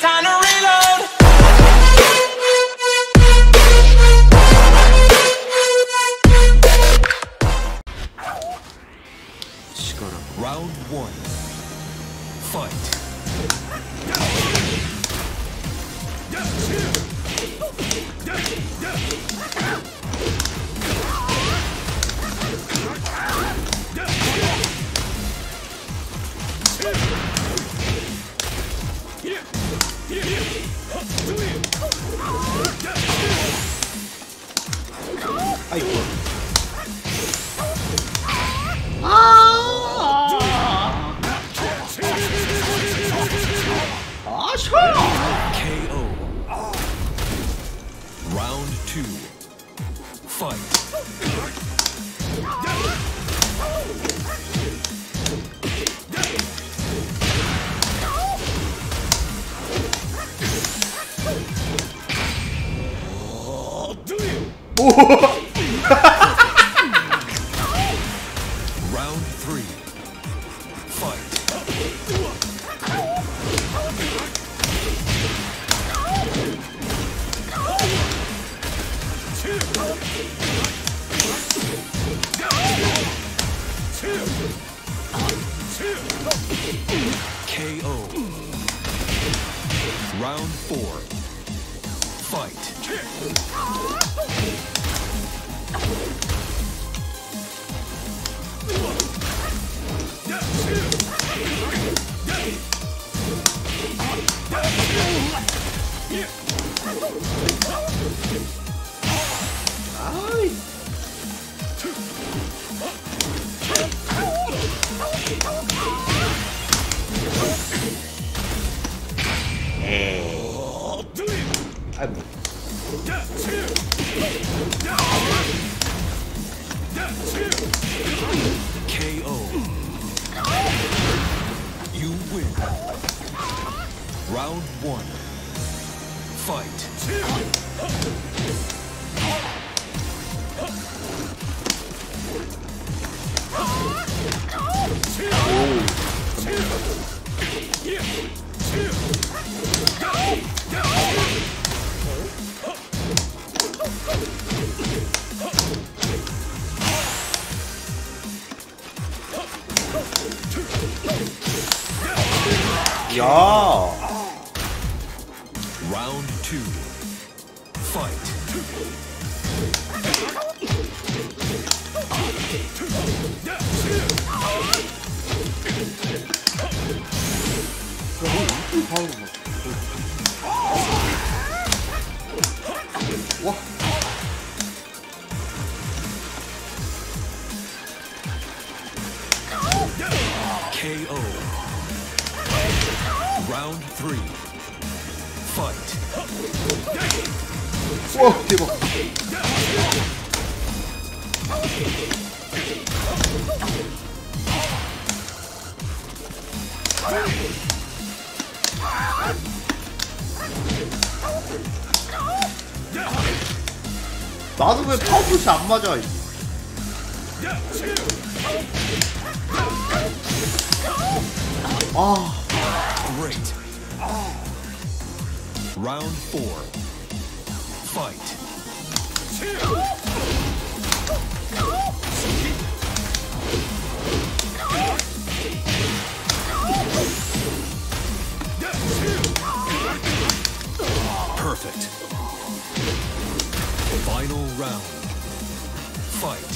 time to reload. Round one. Fight. 아이고. KO. Round two. Fight. Round three. Fight. KO. Round four. Fight. 아이고. KO. You win. Round one. Fight. 야. Round two. Fight. 와. KO. Round three. Fight. 와, 대박. 나도 왜 파워푸시 안 맞아? 아. Great. Round four. Fight. Perfect. Final round. Fight.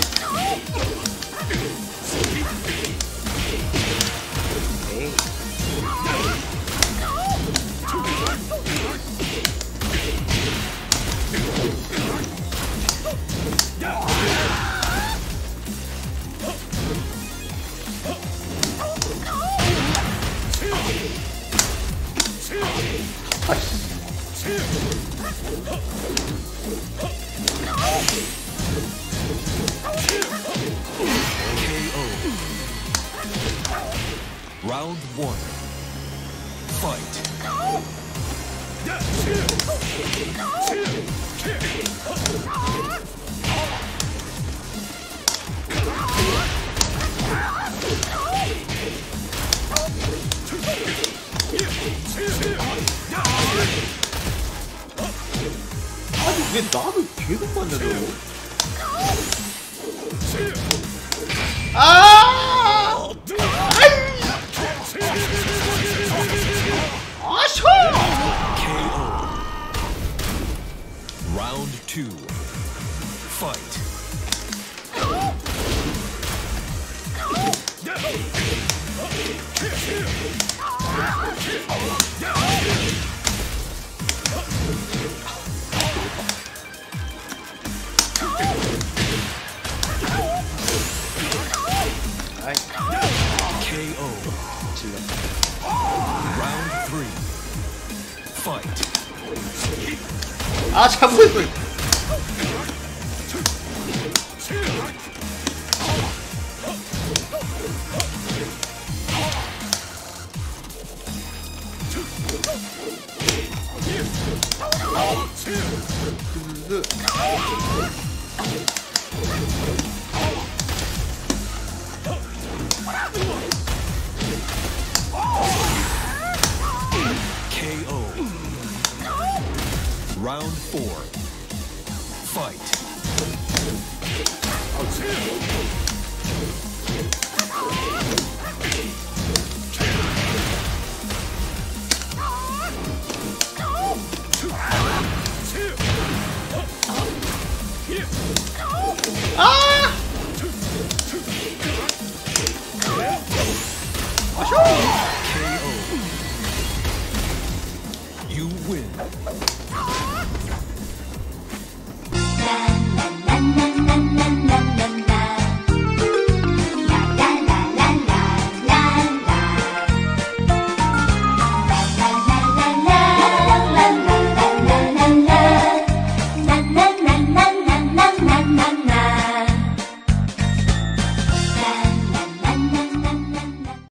KO. Round one. Fight. 왜 나를 계속 맞냐 저거? 아! 아쇼! KO. Round 2. Fight. 아이, KO. 질러. Round 3. Fight. 아, 잘못했어. KO. Round 4. Fight. 아! KO. You win.